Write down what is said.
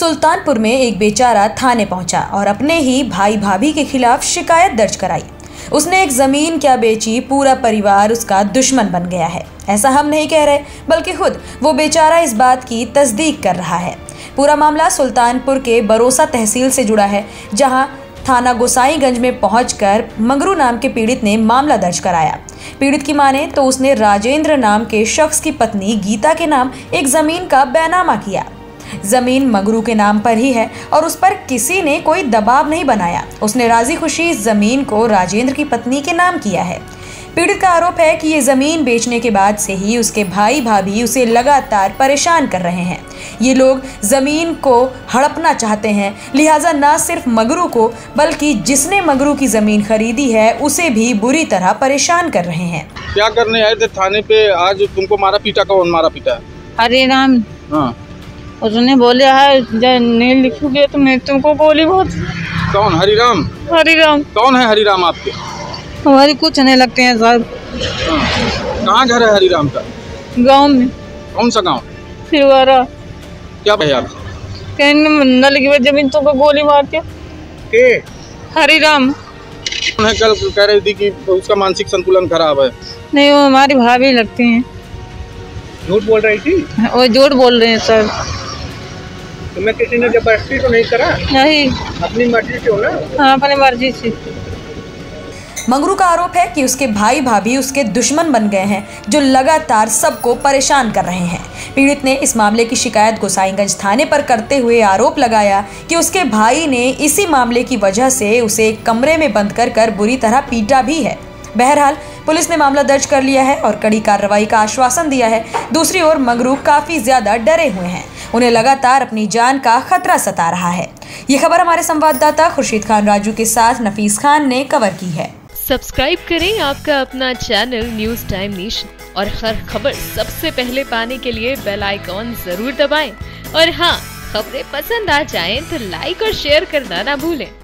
सुल्तानपुर में एक बेचारा थाने पहुंचा और अपने ही भाई भाभी के खिलाफ शिकायत दर्ज कराई। उसने एक जमीन क्या बेची, पूरा परिवार उसका दुश्मन बन गया है। ऐसा हम नहीं कह रहे, बल्कि खुद वो बेचारा इस बात की तस्दीक कर रहा है। पूरा मामला सुल्तानपुर के बरोसा तहसील से जुड़ा है, जहां थाना गोसाईगंज में पहुंचकर मंगरू नाम के पीड़ित ने मामला दर्ज कराया। पीड़ित की माने तो उसने राजेंद्र नाम के शख्स की पत्नी गीता के नाम एक जमीन का बैनामा किया। जमीन मंगरू के नाम पर ही है और उस पर किसी ने कोई दबाव नहीं बनाया। उसने राजी खुशी इस जमीन को राजेंद्र की पत्नी के नाम किया है। पीड़ित का आरोप है कि ये जमीन बेचने के बाद से ही उसके भाई भाभी उसे लगातार परेशान कर रहे हैं। ये लोग जमीन को हड़पना चाहते हैं, लिहाजा न सिर्फ मंगरू को बल्कि जिसने मंगरू की जमीन खरीदी है उसे भी बुरी तरह परेशान कर रहे हैं। क्या करने आए थे थाने पे? आज तुमको मारा पीटा? कौन मारा पीटा? हरे राम। हाँ, उसने बोले है नहीं लिखोगे तो मैं तुमको गोली बहुत। कौन? हरिराम? हरिराम कौन है हरिराम आपके? हमारी कुछ नहीं लगते हैं साहब। कहाँ घर है हरिराम का? गांव में। कौन सा गांव? फिरवारा। क्या भैया आप? कहने न लगी जमीन तुमको गोली मार के। हरिराम है, कल कह रही थी कि उसका मानसिक संतुलन खराब है। नहीं, वो हमारी भाभी लगती हैं। झूठ बोल रही थी? वो झूठ बोल रहे हैं सर। तुम्हें किसी ने जबरदस्ती तो नहीं करा? नहीं, अपनी मर्जी से हो ना? हाँ, अपनी मर्जी से। मंगरू का आरोप है कि उसके भाई भाभी उसके दुश्मन बन गए हैं, जो लगातार सबको परेशान कर रहे हैं। पीड़ित ने इस मामले की शिकायत गोसाईगंज थाने पर करते हुए आरोप लगाया कि उसके भाई ने इसी मामले की वजह से उसे एक कमरे में बंद कर बुरी तरह पीटा भी है। बहरहाल पुलिस ने मामला दर्ज कर लिया है और कड़ी कार्रवाई का आश्वासन दिया है। दूसरी ओर मंगरू काफी ज्यादा डरे हुए हैं, उन्हें लगातार अपनी जान का खतरा सता रहा है। ये खबर हमारे संवाददाता खुर्शीद खान राजू के साथ नफीस खान ने कवर की है। सब्सक्राइब करें आपका अपना चैनल न्यूज़ टाइम नेशन और हर खबर सबसे पहले पाने के लिए बेल आइकॉन जरूर दबाएं। और हाँ, खबरें पसंद आ जाएं तो लाइक और शेयर करना ना भूलें।